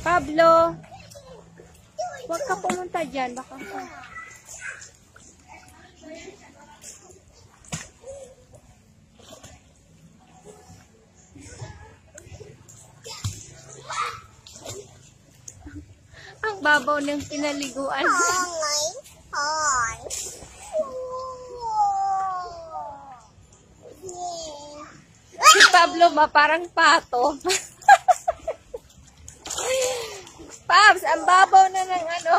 Pablo! Huwag ka pumunta dyan. Baka ka. Ang babaw ng pinaliguan. Si Pablo ba parang pato? Pabs, ang babaw na ng ano.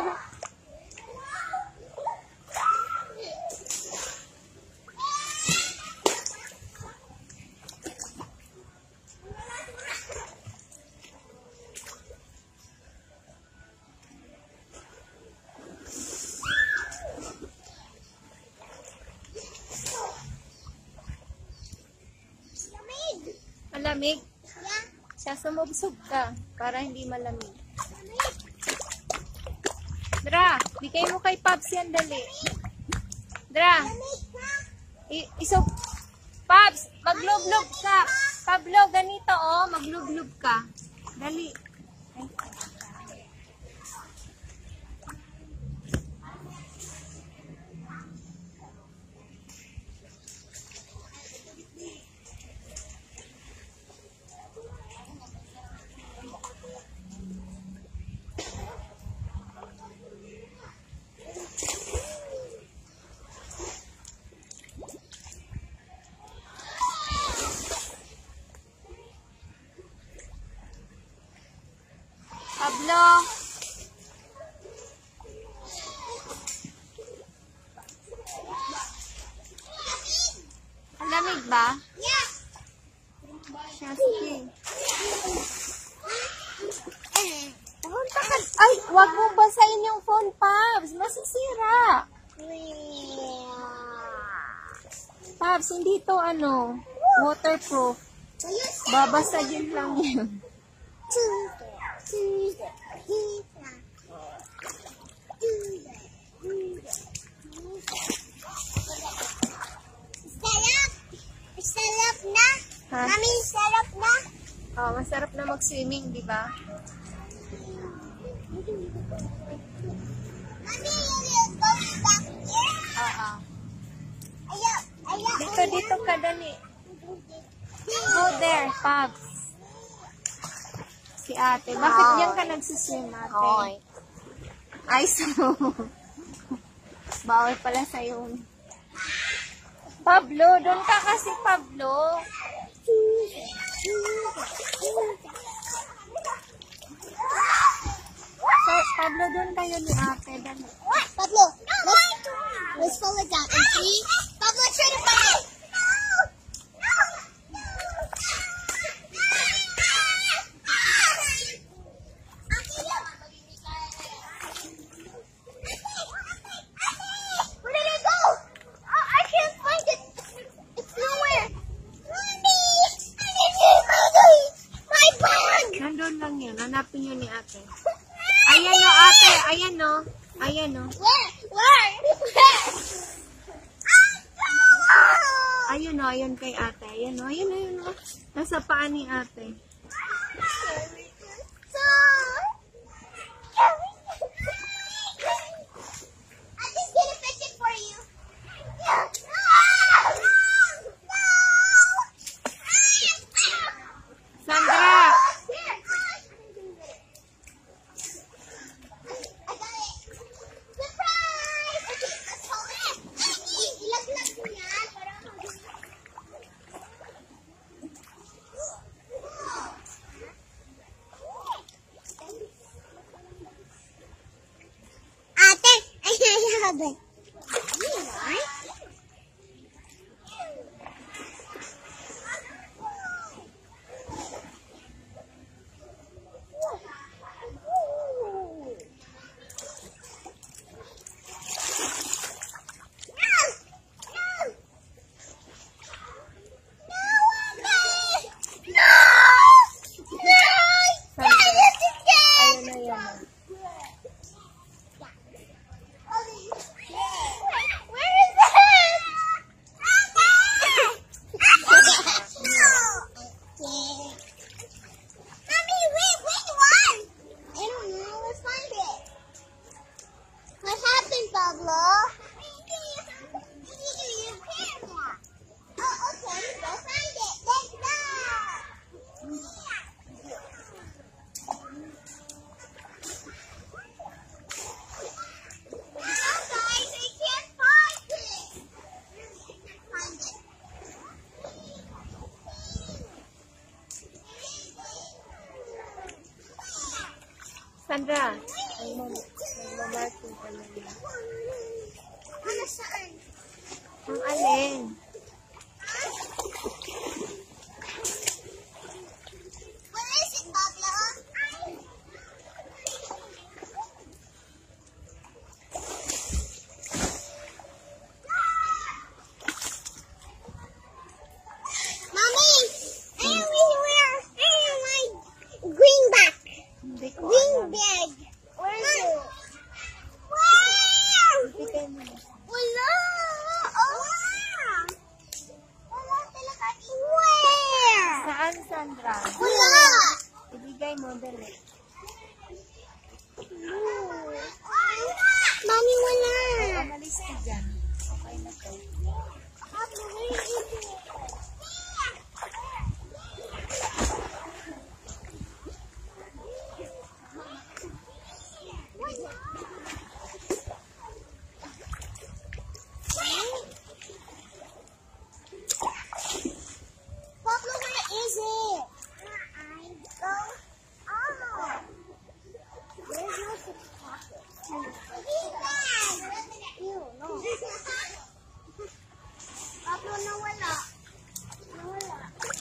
Malamig? Siya sumubsog ka para hindi malamig. Dra, bigay mo kay Pabs yan, dali. Dra, isog. Pabs, maglublob ka. Pablo, ganito oh, maglublob ka. Dali. Ay. Pablo. Malamig ba? Yes. Sige. Punta ka. Ay, wag mong basahin yung phone, Pabs. Masisira. Pabs, hindi to ano, waterproof. Babasa din lang yun. Sarap na. Ha? Mami, sarap na. Oh, masarap na mag-swimming, di ba? Mami, you go back here. Oo. Ayaw. Dito ka dali. Go there, Pabs. Si ate. Bakit yan ka nagsiswim, ate? Hoy. Ay, so. Bawal pala sa'yo. Pablo, doon ka kasi, Pablo. So, Pablo, doon kayo ni ate. Dali. Pablo, let's fall it down. And see? Pablo, try to find it. Where did it go? Oh, I can't find it. It's nowhere. Mommy, I need my bag. Nandun lang yun. Hanapin nyo ni ate. Ayan o, ate. Ayan o. Ayan o. Where? Ayun o, ayun kay ate. Ayan o, ayun o. Nasa paa ni ate. I just get a picture for you. Sandra! Ate, ay, Ayun na yan. Sandra, magmamarking ka na niya. Ano saan? Ang alin? Where is it, Pablo? Mommy, I will wear my greenback. Hindi ko Green alam. bag. Where is it? Where? Bigay mo na. Wala. Oh. Wala talaga. Where? Saan, Sandra? Wala. Ibigay mo, dali. Mami, wala. Umalis ka dyan. Okay na to. Pablo, where is it? Where's your pocket? Ew, no. Pablo, nawala. Nawala.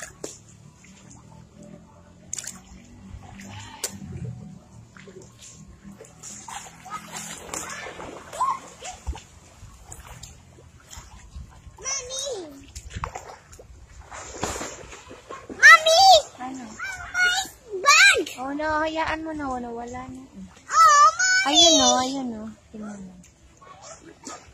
Mommy! Mommy! Ano? My bag! Oh, no, hayaan mo na. Wala na. Oh, Mommy! Ayun o, ayun o. Tingnan mo.